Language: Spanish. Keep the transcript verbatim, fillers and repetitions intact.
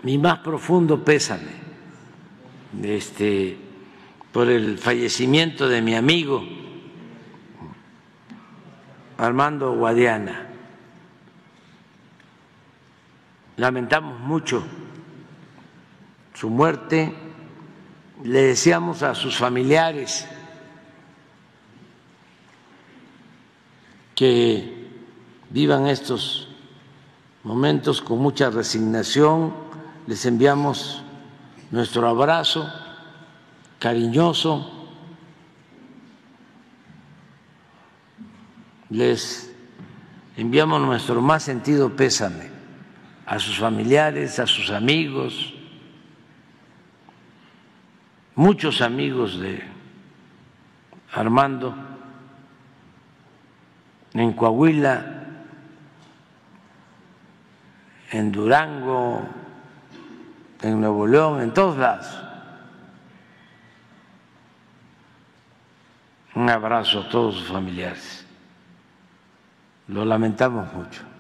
mi más profundo pésame este, por el fallecimiento de mi amigo Armando Guadiana. Lamentamos mucho su muerte. Le deseamos a sus familiares que vivan estos momentos con mucha resignación. Les enviamos nuestro abrazo cariñoso. Les enviamos nuestro más sentido pésame a sus familiares, a sus amigos, muchos amigos de Armando en Coahuila, en Durango, en Nuevo León, en todos lados. Un abrazo a todos sus familiares. Lo lamentamos mucho.